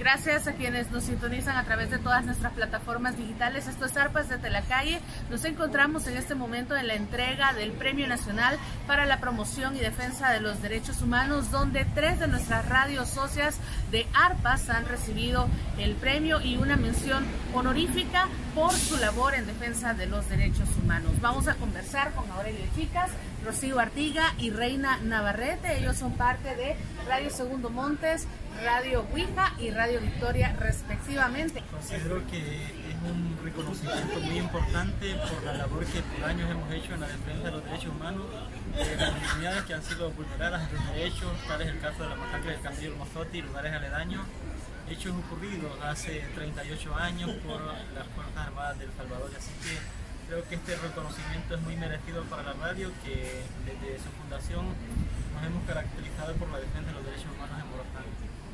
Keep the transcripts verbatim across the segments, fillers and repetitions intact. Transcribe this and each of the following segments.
Gracias a quienes nos sintonizan a través de todas nuestras plataformas digitales. Esto es Arpas desde la calle. Nos encontramos en este momento en la entrega del Premio Nacional para la Promoción y Defensa de los Derechos Humanos, donde tres de nuestras radios socias de Arpas han recibido el premio y una mención honorífica por su labor en defensa de los derechos humanos. Vamos a conversar con Aurelio Chicas, Rocío Artiga y Reina Navarrete. Ellos son parte de Radio Segundo Montes, Radio Ouija y Radio Victoria respectivamente. Considero que es un reconocimiento muy importante por la labor que por años hemos hecho en la defensa de los derechos humanos de las comunidades que han sido vulneradas en sus derechos, tal es el caso de la masacre del Castillo del Mozote y lugares aledaños, hechos ocurridos hace treinta y ocho años por las Fuerzas Armadas de El Salvador. Así que creo que este reconocimiento es muy merecido para la radio, que desde su fundación nos hemos caracterizado por la defensa de los derechos humanos en Morazán.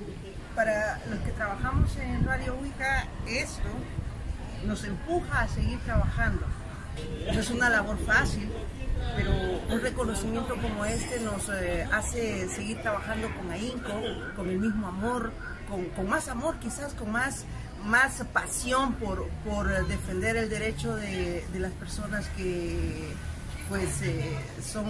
Para los que trabajamos en Radio Ouija, esto nos empuja a seguir trabajando. No es una labor fácil, pero un reconocimiento como este nos eh, hace seguir trabajando con ahínco, con el mismo amor, con, con más amor quizás, con más, más pasión por, por defender el derecho de, de las personas que pues eh, son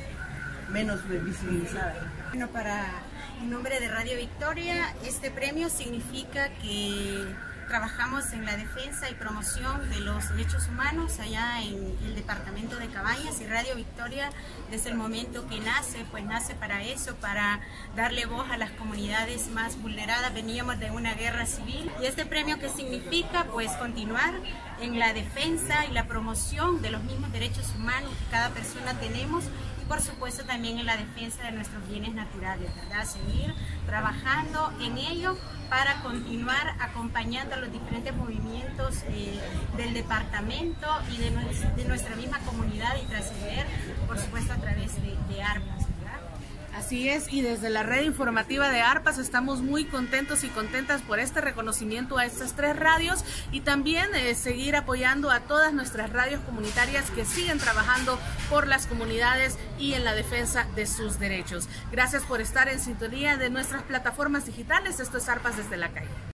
menos visibilizadas. Bueno, para en nombre de Radio Victoria, este premio significa que trabajamos en la defensa y promoción de los derechos humanos allá en el departamento de Cabañas, y Radio Victoria desde el momento que nace, pues nace para eso, para darle voz a las comunidades más vulneradas. Veníamos de una guerra civil y este premio, ¿qué significa? Pues continuar en la defensa y la promoción de los mismos derechos humanos que cada persona tenemos, y por supuesto también en la defensa de nuestros bienes naturales, ¿verdad? Seguir trabajando en ello para continuar acompañando a los diferentes movimientos eh, del departamento y de, de nuestra misma comunidad, y trascender, por supuesto, a través de, de Arpas. Así es, y desde la red informativa de Arpas estamos muy contentos y contentas por este reconocimiento a estas tres radios, y también eh, seguir apoyando a todas nuestras radios comunitarias que siguen trabajando por las comunidades y en la defensa de sus derechos. Gracias por estar en sintonía de nuestras plataformas digitales. Esto es Arpas desde la calle.